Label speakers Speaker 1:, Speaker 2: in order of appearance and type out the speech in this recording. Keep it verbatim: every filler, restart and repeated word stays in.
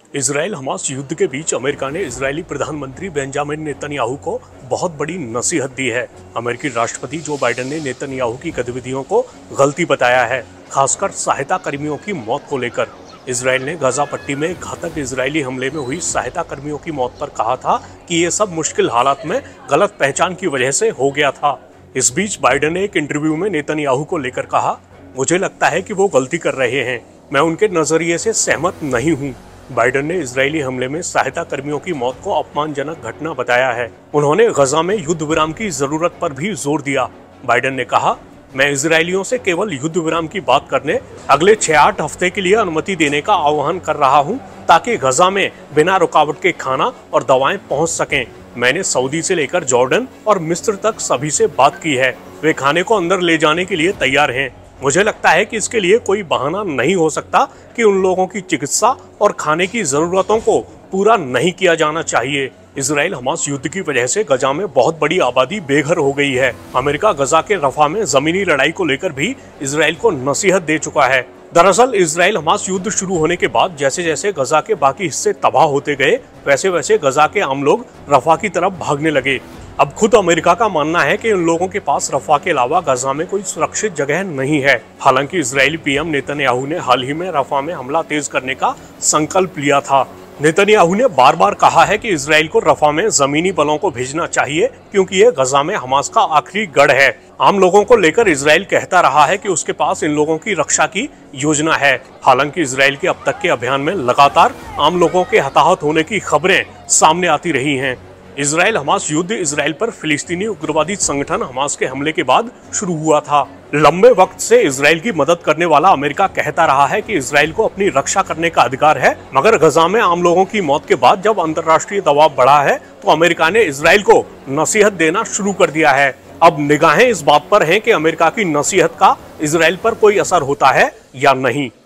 Speaker 1: Israel Hamas युद्ध के बीच अमेरिका ने इजरायली प्रधानमंत्री बेंजामिन नेतन्याहू को बहुत बड़ी नसीहत दी है। अमेरिकी राष्ट्रपति जो बाइडेन ने नेतन्याहू की गतिविधियों को गलती बताया है, खासकर सहायता कर्मियों की मौत को लेकर। इजराइल ने गाजा पट्टी में घातक इजरायली हमले में हुई सहायता कर्मियों की मौत पर कहा था कि ये सब मुश्किल हालात में गलत पहचान की वजह से हो गया था। इस बीच बाइडेन ने एक इंटरव्यू में नेतन्याहू को लेकर कहा, मुझे लगता है कि वो गलती कर रहे हैं, मैं उनके नजरिए से सहमत नहीं हूँ। बाइडेन ने इजरायली हमले में सहायता कर्मियों की मौत को अपमानजनक घटना बताया है। उन्होंने गजा में युद्ध विराम की जरूरत पर भी जोर दिया। बाइडेन ने कहा, मैं इजरायलियों से केवल युद्ध विराम की बात करने अगले छह आठ हफ्ते के लिए अनुमति देने का आह्वान कर रहा हूं, ताकि गजा में बिना रुकावट के खाना और दवाएं पहुंच सकें। मैंने सऊदी से लेकर जॉर्डन और मिस्र तक सभी से बात की है, वे खाने को अंदर ले जाने के लिए तैयार हैं। मुझे लगता है कि इसके लिए कोई बहाना नहीं हो सकता कि उन लोगों की चिकित्सा और खाने की जरूरतों को पूरा नहीं किया जाना चाहिए। इजराइल हमास युद्ध की वजह से गजा में बहुत बड़ी आबादी बेघर हो गई है। अमेरिका गजा के रफा में जमीनी लड़ाई को लेकर भी इजराइल को नसीहत दे चुका है। दरअसल इजराइल हमास युद्ध शुरू होने के बाद जैसे जैसे गजा के बाकी हिस्से तबाह होते गए, वैसे वैसे गजा के आम लोग रफा की तरफ भागने लगे। अब खुद अमेरिका का मानना है कि उन लोगों के पास रफा के अलावा गजा में कोई सुरक्षित जगह नहीं है। हालांकि इजरायली पीएम नेतन्याहू ने हाल ही में रफा में हमला तेज करने का संकल्प लिया था। नेतन्याहू ने बार बार कहा है कि इजराइल को रफा में जमीनी बलों को भेजना चाहिए, क्योंकि ये गजा में हमास का आखिरी गढ़ है। आम लोगों को लेकर इजराइल कहता रहा है कि उसके पास इन लोगों की रक्षा की योजना है। हालांकि इजराइल के अब तक के अभियान में लगातार आम लोगों के हताहत होने की खबरें सामने आती रही हैं। इजराइल हमास युद्ध इजराइल पर फिलिस्तीनी उग्रवादी संगठन हमास के हमले के बाद शुरू हुआ था। लंबे वक्त से इजराइल की मदद करने वाला अमेरिका कहता रहा है कि इजराइल को अपनी रक्षा करने का अधिकार है, मगर गजा में आम लोगों की मौत के बाद जब अंतर्राष्ट्रीय दबाव बढ़ा है तो अमेरिका ने इजराइल को नसीहत देना शुरू कर दिया है। अब निगाहें इस बात पर हैं कि अमेरिका की नसीहत का इजराइल पर कोई असर होता है या नहीं।